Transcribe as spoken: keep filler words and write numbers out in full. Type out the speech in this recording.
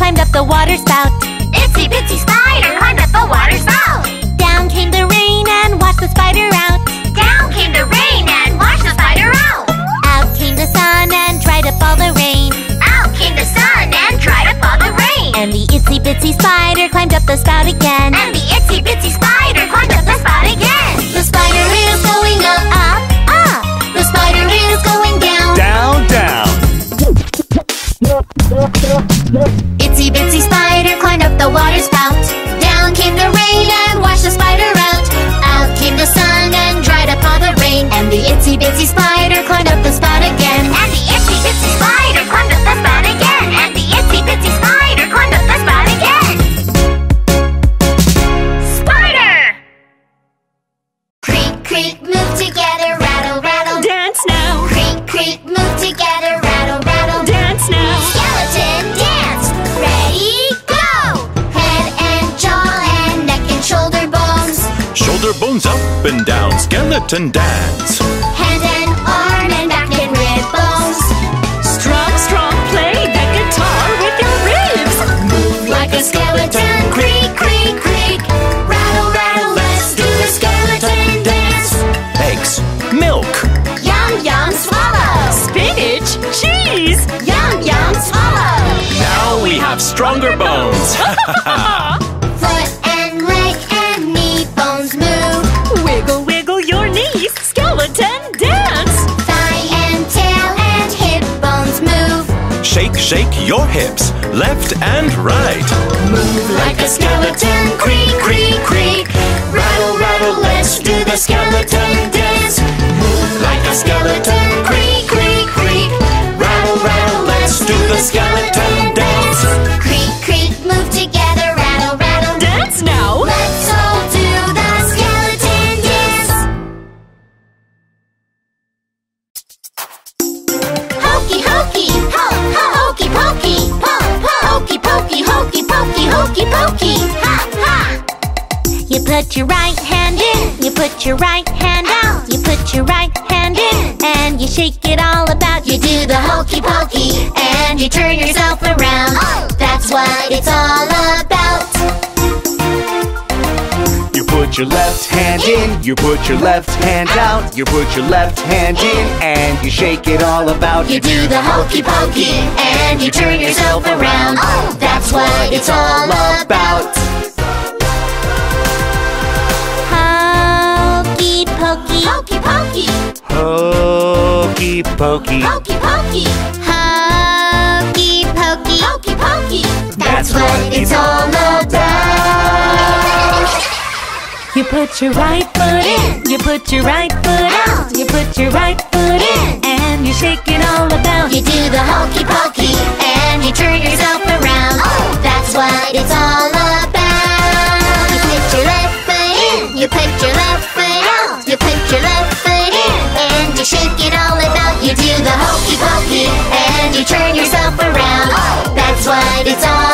climbed up the water spout. Itsy bitsy spider climbed up the water spout. Down came the rain and washed the spider out. Down came the rain and washed the spider out. Out came the sun and dried up all the rain. Out came the sun and dried up all the rain. And the itsy bitsy spider climbed up the spout again. And the itsy bitsy spider climbed up the spout again. The spider is going up, Up, up. the spider is going down. Down, down. Itsy bitsy spider climbed up the water spout. Down came the rain and washed the spider out. Out came the sun and dried up all the rain. And the itsy bitsy spider climbed up the spout again. And the itsy bitsy spider climbed up the spout again. And the itsy bitsy spider climbed up the spout again. Spider! Creak, creak, move together, rattle, rattle. Dance now. Creak, creak, move together, rattle, rattle. Dance now. Skeleton dance, ready, go! Head and jaw and neck and shoulder bones. Shoulder bones up and down, skeleton dance. Hand and arm and back and rib bones. Strong, strong, play the guitar with your ribs. Move like a skeleton, creak, creak, creak. Rattle, rattle, let's do the skeleton dance. Eggs, milk, Yum, yum, swallow. Spinach, cheese. Yum, yum, swallow. now we have stronger bones. Foot and leg and knee bones move. Wiggle, wiggle your knees. Skeleton dance. Thigh and tail and hip bones move. Shake, shake your hips, left and right. Move like a skeleton, creak, creak, creak. Rattle, rattle, let's do the skeleton dance. Move like a skeleton, creak, creak, creak. Rattle, rattle, let's do the skeleton dance. Creak, creak, move together, rattle, rattle. Dance now. Let's all do the skeleton dance. Hokey, hokey, ho, ho, hokey pokey, po, po, hokey pokey, hokey pokey, hokey pokey, ha, ha. You put your right hand in, you put your right hand out, you put your right hand in, and you shake it all about. You do the hokey pokey and you turn yourself around. That's what it's all about. You put your left hand in, you put your left hand out, you put your left hand in, and you shake it all about. You do the hokey pokey and you turn yourself around. That's what it's all about. Hokey pokey, Hokey pokey, Hokey pokey, hokey pokey, hokey pokey. hokey pokey. that's what it's all about. You put your right foot in, you put your right foot out, you put your right foot in, and you shake it all about. You do the hokey pokey and you turn yourself around. That's what it's all about. You put your left foot in, you put your left foot out, you put your left foot in, and you shake it all about. You do the hokey pokey and you turn yourself around. That's what it's all